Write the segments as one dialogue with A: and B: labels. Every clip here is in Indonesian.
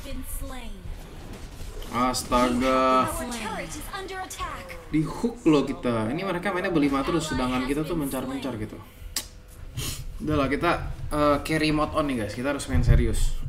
A: Astaga, di hook loh kita. Ini mereka mainnya berlima terus, sedangkan kita tuh mencar-mencar gitu. Udah lah, kita carry mode on nih guys. Kita harus main serius.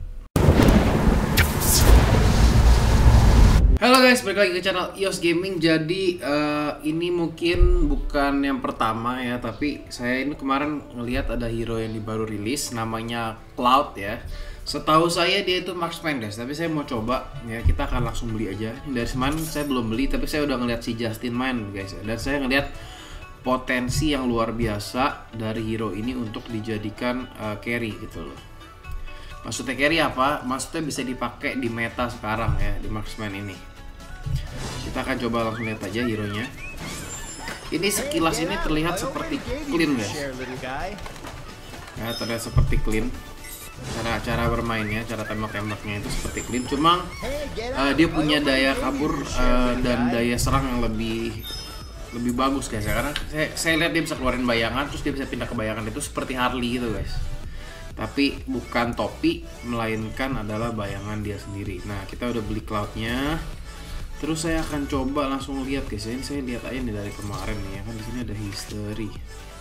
A: Halo guys, balik lagi ke channel EOS Gaming. Jadi ini mungkin bukan yang pertama ya, tapi saya ini kemarin ngelihat ada hero yang baru rilis, namanya Cloud ya. Setahu saya dia itu marksman guys, tapi saya mau coba ya, kita akan langsung beli aja. Dari semalam saya belum beli, tapi saya udah ngeliat si Justin main guys, dan saya ngeliat potensi yang luar biasa dari hero ini untuk dijadikan carry gitu loh. Maksudnya carry apa? Maksudnya bisa dipakai di meta sekarang ya, di marksman ini. Kita akan coba langsung lihat aja hero-nya. Ini sekilas ini terlihat seperti clean guys. Ya, terlihat seperti clean. Cara bermainnya, cara tembak-tembaknya itu seperti clean. Cuma dia punya daya kabur dan daya serang yang lebih bagus guys ya. Karena saya lihat dia bisa keluarin bayangan, terus dia bisa pindah ke bayangan itu seperti Harley gitu guys. Tapi bukan topi, melainkan adalah bayangan dia sendiri. Nah, kita udah beli Cloud-nya. Terus saya akan coba langsung lihat guys. Ini saya lihat aja nih dari kemarin nih ya, kan di sini ada history.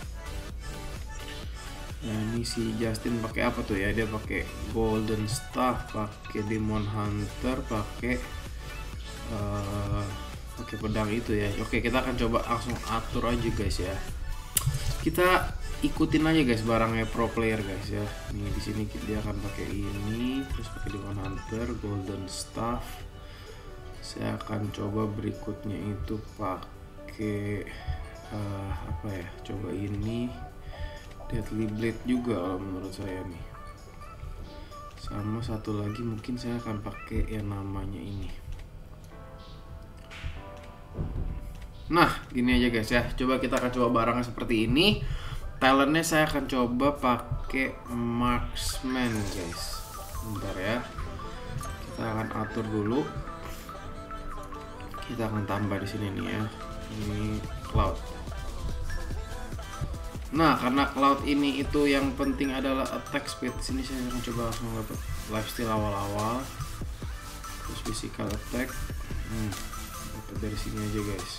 A: Nah, ini si Justin pakai apa tuh ya? Dia pakai Golden Staff, pakai Demon Hunter, pakai pedang itu ya. Oke, kita akan coba langsung atur aja guys ya. Kita ikutin aja guys barangnya pro player guys ya. Nih di sini dia akan pakai ini, terus pakai Demon Hunter, Golden Staff. Saya akan coba berikutnya itu pakai apa ya? Coba ini Deadly Blade juga kalau menurut saya nih. Sama satu lagi mungkin saya akan pakai yang namanya ini. Nah, gini aja guys ya. Coba kita akan coba barangnya seperti ini. Talentnya saya akan coba pakai marksman guys. Bentar ya. Kita akan atur dulu. Kita akan tambah di sini nih ya. Ini Cloud. Nah, karena Cloud ini itu yang penting adalah attack speed. Di sini saya akan coba langsung dapat lifesteal awal-awal. Terus physical attack. Dapat dari sini aja guys.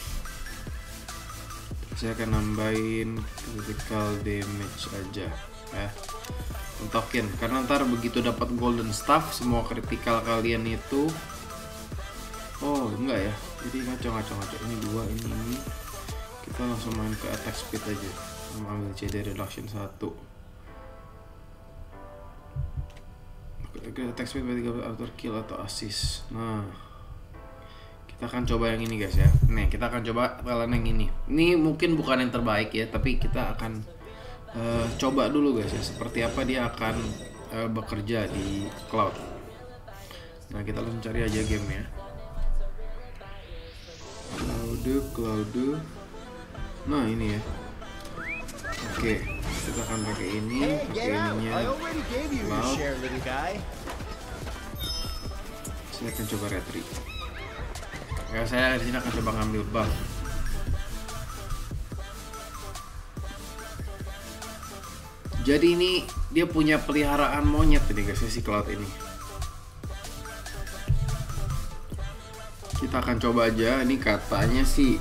A: Saya akan nambahin critical damage aja ya. Untokin, karena ntar begitu dapat golden staff semua critical kalian itu enggak ya. Jadi ngaco. Ini dua, ini. Kita langsung main ke attack speed aja. Ambil CD reduction 1. Attack speed berarti after kill atau assist. Nah, kita akan coba yang ini guys ya. Nih, kita akan coba kalian yang ini. Ini mungkin bukan yang terbaik ya, tapi kita akan coba dulu guys ya, seperti apa dia akan bekerja di Cloud. Nah, kita langsung cari aja game ya. Cloud. Nah, ini ya. Oke, kita akan pakai ini, pakai ininya Cloud. Saya akan coba retreat. Ya, saya di sini akan coba ngambil buff. Jadi ini dia punya peliharaan monyet ini guys, si Cloud ini. Kita akan coba aja. Ini katanya sih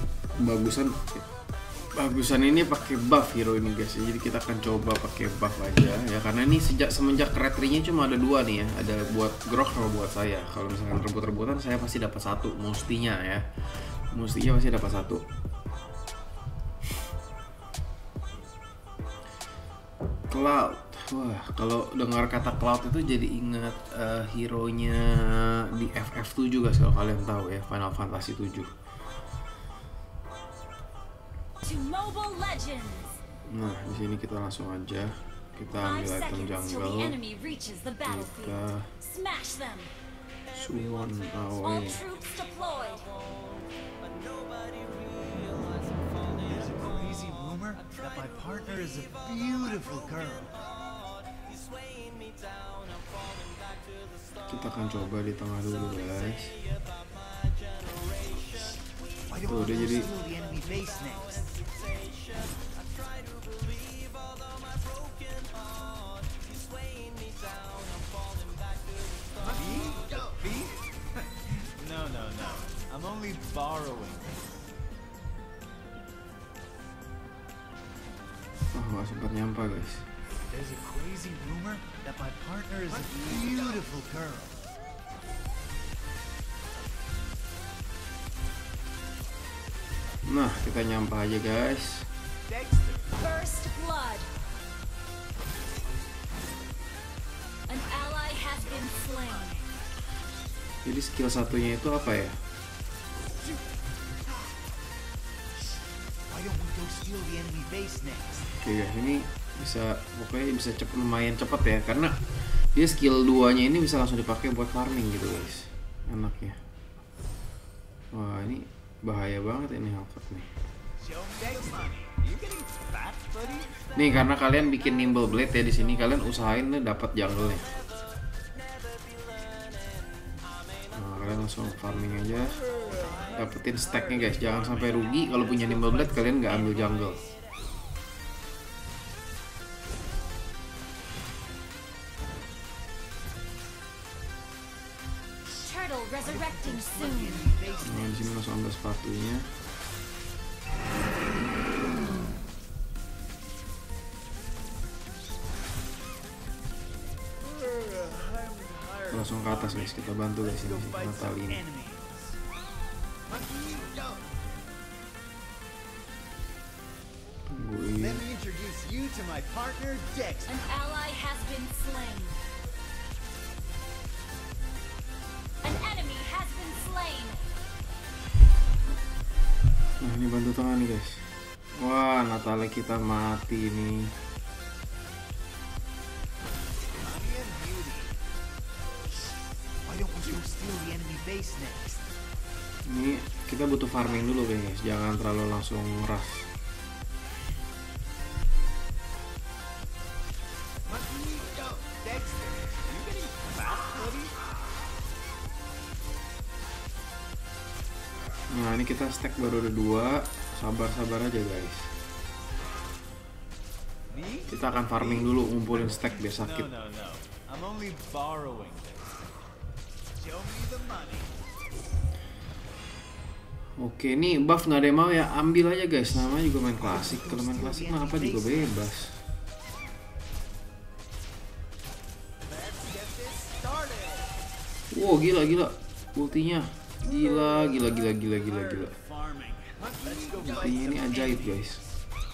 A: bagusan ini pakai buff hero ini guys. Jadi kita akan coba pakai buff aja ya, karena ini semenjak retrinya cuma ada dua nih ya, ada buat Grok sama buat saya. Kalau misalkan rebut-rebutan saya pasti dapat satu, mestinya pasti dapat satu. Cloud, wah kalau dengar kata Cloud itu jadi ingat hero-nya di FF7 guys, kalau kalian tahu ya, Final Fantasy 7. Nah, di sini kita langsung aja kita ambil item jungle, kita summon away. Kita akan coba di tengah dulu guys. Tuh udah jadi.
B: only borrowing.
A: Oh, nggak sempat nyampe guys.
B: There's a crazy rumor that my partner is a beautiful girl.
A: Nah, kita nyampe aja guys.
B: Dexter.
C: First blood. An ally has been slain.
A: Jadi skill satunya itu apa ya?
B: Why don't we go steal the enemy base next?
A: Oke guys, ini pokoknya bisa cepet, lumayan cepet ya, karena dia skill 2-nya ini bisa langsung dipakai buat farming gitu guys. Enaknya. Wah, ini bahaya banget ini Halford nih. Nih karena kalian bikin nimble blade ya di sini, kalian usahain nih dapat jungle-nya. Nah, kalian langsung farming aja, dapetin stack-nya guys. Jangan sampai rugi kalau punya nimble blade kalian nggak ambil jungle.
C: Turtle resurrecting soon.
A: Nah, di sini langsung ambil sepatunya. Langsung ke atas guys, kita bantu guys ini Natali ini. Tungguin.
B: Let me introduce you to my partner Dexter.
C: An ally has been slain. An enemy has been slain.
A: Nah ini bantu tengah nih guys. Wah, Natali kita mati nih.
B: Base next.
A: Ini kita butuh farming dulu guys, jangan terlalu langsung rush. Nah ini kita stack baru ada 2, sabar-sabar aja guys. Kita akan farming dulu, ngumpulin stack biar sakit.
B: I'm only borrowing. Show me the money.
A: Oke, ini buff nggak ada yang mau ya, ambil aja guys. Namanya juga main klasik. Kalau main klasik mah apa juga bebas. Wow, gila. Ultinya. Gila. Ultinya ini ajaib guys.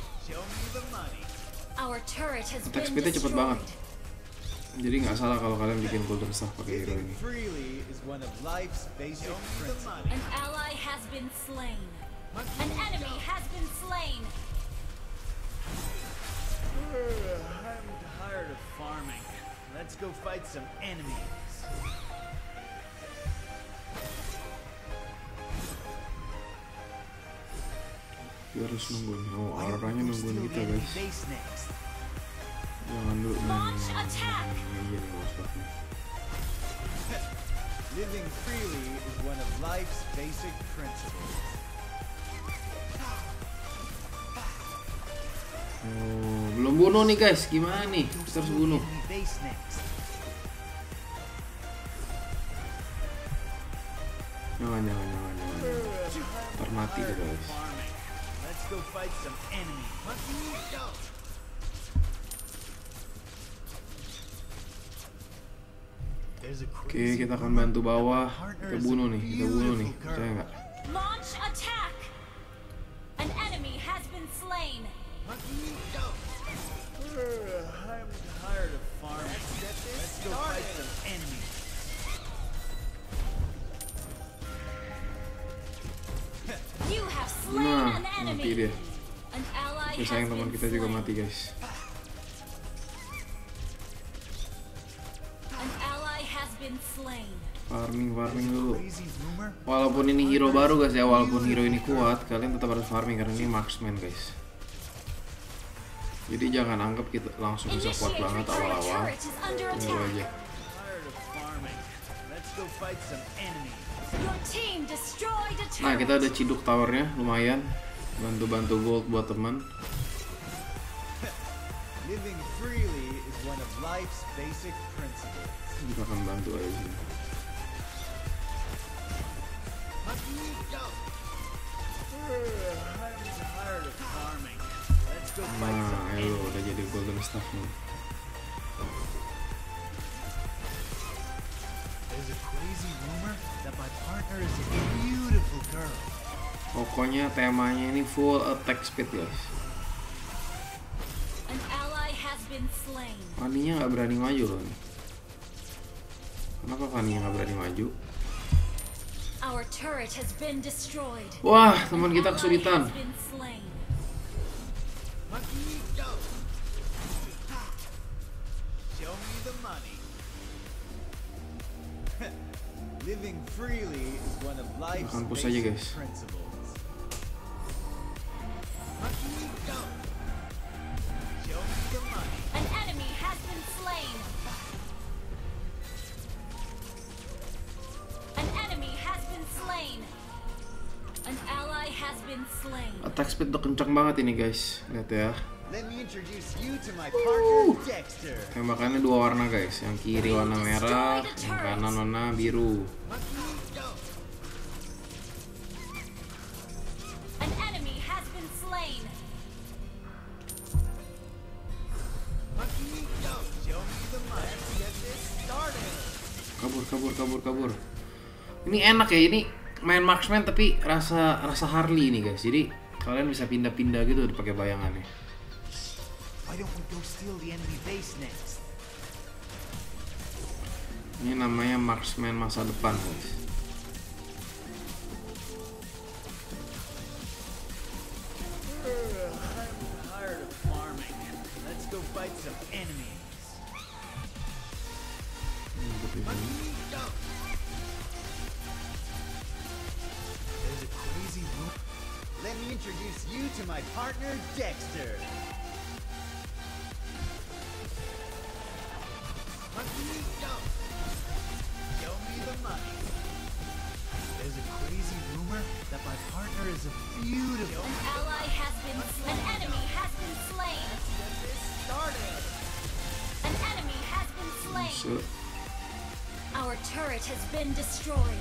A: Attack speednya cepet banget. Jadi nggak salah kalau kalian bikin golden staff pakai hero ini.
C: An ally has been slain. An enemy has been slain.
B: I'm tired of farming. Let's go fight some enemies.
A: Dia harus nungguin. Oh, auranya nungguin kita guys. Jangan dulu
B: Living freely is one of life's basic principles.
A: Oh, belum bunuh nih guys. Gimana nih? Kita harus bunuh. Jangan. Ntar mati tuh guys.
B: Let's go fight some enemies.
A: Oke, kita akan bantu bawah. Kita bunuh nih. Percaya nggak?
C: Launch attack. An enemy has been slain.
B: I'm tired of farming. Let's go fight some enemies.
C: You have slain
A: Nah,
C: an
A: mati
C: enemy.
A: dia.
C: An ally
A: Ya,
C: has
A: sayang teman
C: been
A: kita juga
C: slain.
A: mati guys.
C: An ally has been slain.
A: Farming dulu. Walaupun ini hero baru guys ya, walaupun hero ini kuat, kalian tetap harus farming karena ini marksman guys. Jadi jangan anggap kita langsung bisa kuat banget awal-awal. Tunggu aja. Nah, kita udah ciduk towernya, lumayan. Bantu-bantu gold buat teman. Kita akan bantu aja sih. ada staffnya.
B: There's a crazy rumor that my partner is a beautiful girl.
A: Pokoknya temanya ini full attack speed guys.
C: An ally has been slain.
A: Fanny-nya nggak berani maju loh nih. Kenapa Fanny-nya nggak berani maju?
C: Our turret has been destroyed.
A: Wah, teman
C: An
A: kita
C: ally
A: kesulitan.
C: has been slain.
B: Magneto! Show me the money. Living freely is one of life's
A: Makan push aja,
B: basic
A: guys.
B: principles. Magneto! Show me the money.
C: An enemy has been slain. An enemy has been slain. An ally has been slain.
A: Attack speed udah kencang banget ini guys. Lihat ya.
B: Let me introduce you to my partner Dexter.
A: Tembakannya dua warna guys. Yang kiri warna merah, yang kanan warna biru.
B: Magneto!
C: An enemy has been slain.
B: Magneto! Show me the money. Let's get this started.
A: Kabur. Ini enak ya, ini main marksman tapi rasa Harley nih guys. Jadi kalian bisa pindah-pindah gitu pakai bayangannya.
B: Why don't we go steal the enemy base next?
A: Ini namanya marksman masa depan guys.
B: I'm tired of farming. Let's go fight some enemies. Magneto! There's a crazy room. Let me introduce you to my partner Dexter. Magneto! Show me the money. There's a crazy rumor that my partner is a beautiful.
C: An ally has been slain. An enemy has been slain.
B: Get this started.
C: An enemy has been slain.
A: So,
C: Our turret has been destroyed.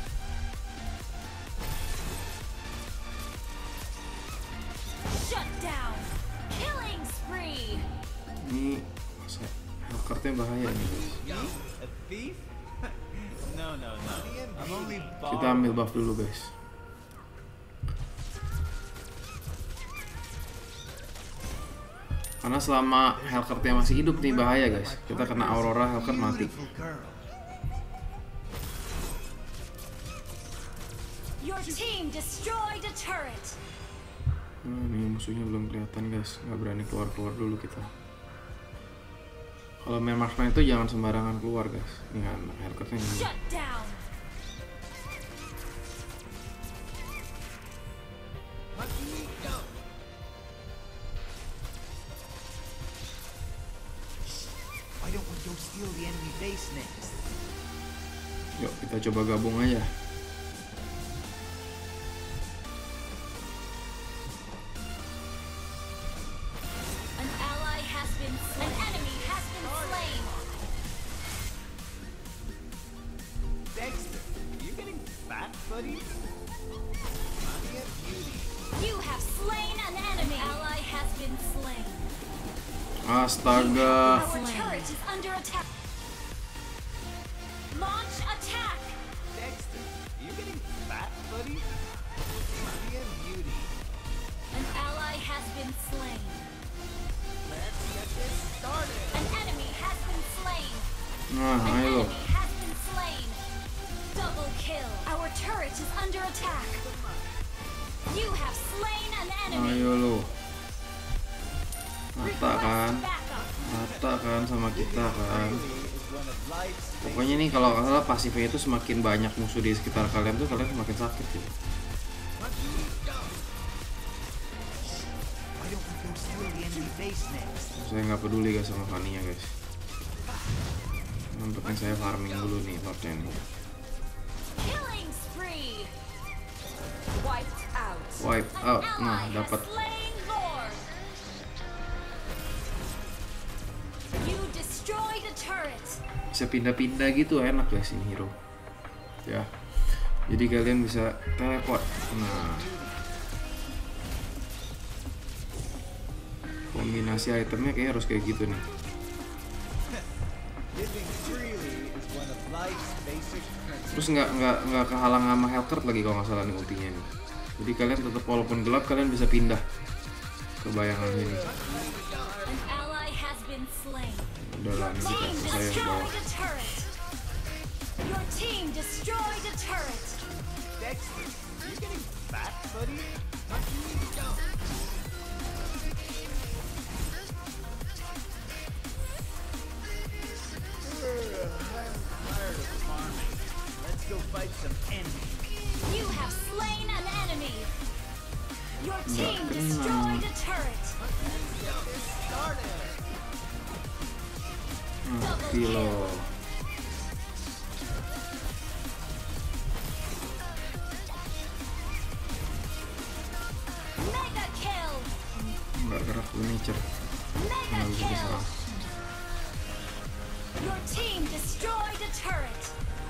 C: Shut down. Killing spree.
A: ini hackernya bahaya nih guys.
B: A thief? No. I'm only
A: Kita ambil buff dulu guys. Karena selama Hellcurt masih hidup nih bahaya guys. Kita kena Aurora, Hellcurt mati.
C: Your team destroyed a turret.
A: Nah, ini musuhnya belum kelihatan guys. Nggak berani keluar dulu kita. Kalau main marksman itu jangan sembarangan keluar guys. Ini kan Hellcurtnya ini.
C: Shut down.
B: Why don't we go steal the enemy base next?
A: Yuk kita coba gabung aja.
C: An ally has been slain. An enemy has been slain.
B: Dexter, you getting fat, buddy? Mommy of beauty.
C: You have slain an enemy. Ally has been slain.
A: Astaga.
C: Our turret is under attack. Launch attack.
B: Dexter, you getting fat, buddy? Mommy of beauty.
C: An ally has been slain.
B: Let's get this started.
C: An enemy has been slain.
A: Nah,
C: An
A: ayo lo.
C: enemy has been slain. Double kill. Our turret is under attack. You have slain an enemy.
A: Ayo lo. Rata kan?
C: Request backup.
A: Rata kan sama kita kan.
B: Freely is one of life's
A: Pokoknya nih kalau nggak salah pasifnya itu semakin banyak musuh di sekitar kalian tuh kalian semakin sakit gitu.
B: Why don't we go steal the enemy base next?
A: Saya nggak peduli guys sama Fanny-nya guys. Yang penting saya farming dulu nih lordnya nih.
C: Killing spree. Wiped out.
A: Wipe
C: An
A: out.
C: ally
A: Nah
C: has
A: dapat.
C: slain Lord. You destroyed a turret.
A: Bisa pindah-pindah gitu enak guys ini hero. Ya. Jadi kalian bisa teleport. Nah. Kombinasi itemnya kayak harus kayak gitu nih.
B: Living freely is one of life's basic principles.
A: Terus nggak kehalang sama Hellcurt lagi kalau nggak salah nih ultinya nih. Jadi kalian tetap walaupun gelap kalian bisa pindah ke bayangan ini.
C: An ally has been slain.
A: Udah lah, ini kita
C: Team
A: saya ke bawah.
C: destroyed a turret. Your team destroyed a turret.
B: Dexter, you getting fat, buddy? I'm tired of farming. Let's go fight some enemies.
C: You have slain an enemy. Your team destroyed a turret.
A: Mati loh.
C: Mega kill.
A: Nggak gerak furniture.
C: Mega
A: Nggak bisa
C: kill.
A: diserang.
C: Your team destroyed a turret.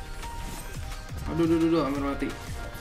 A: Aduh, hampir mati.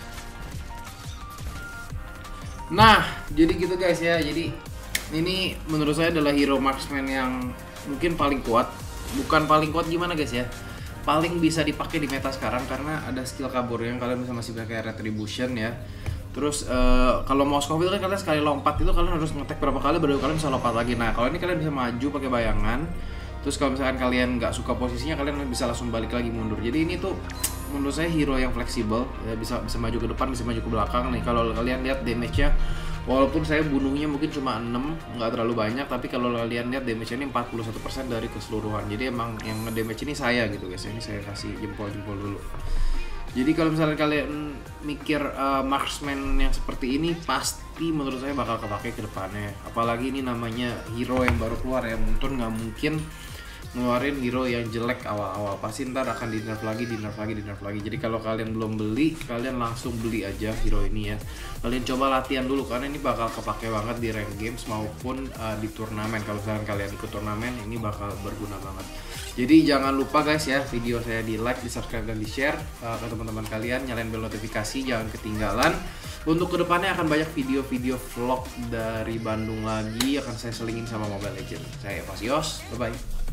A: Nah, jadi gitu guys ya. Jadi ini menurut saya adalah hero marksman yang mungkin paling kuat. Bukan paling kuat gimana guys ya? Paling bisa dipakai di meta sekarang karena ada skill kabur yang kalian bisa masih pakai retribution ya. Terus kalau mau Scoville kan kalian sekali lompat itu kalian harus ngetek berapa kali baru kalian bisa lompat lagi. Nah, kalau ini kalian bisa maju pakai bayangan. Terus kalau misalkan kalian nggak suka posisinya kalian bisa langsung balik lagi mundur. Jadi ini tuh menurut saya hero yang fleksibel ya, bisa maju ke depan, bisa maju ke belakang nih. Kalau kalian lihat damage-nya walaupun saya bunuhnya mungkin cuma 6, nggak terlalu banyak, tapi kalau kalian lihat damage-nya ini 41% dari keseluruhan. Jadi emang yang nge-damage ini saya gitu guys. Ini saya kasih jempol-jempol dulu. Jadi kalau misalnya kalian mikir marksman yang seperti ini pasti menurut saya bakal kepake ke depannya. Apalagi ini namanya hero yang baru keluar ya, nggak mungkin ngeluarin hero yang jelek awal-awal, pasti ntar akan di nerf lagi. Jadi kalau kalian belum beli, kalian langsung beli aja hero ini ya. Kalian coba latihan dulu karena ini bakal kepake banget di rank games maupun di turnamen. Kalau misalkan kalian ikut turnamen, ini bakal berguna banget. Jadi jangan lupa guys ya, video saya di like, di subscribe, dan di share ke teman-teman kalian. Nyalain bel notifikasi, jangan ketinggalan. Untuk kedepannya akan banyak video-video vlog dari Bandung lagi, akan saya selingin sama Mobile Legends. Saya Evasios, bye-bye.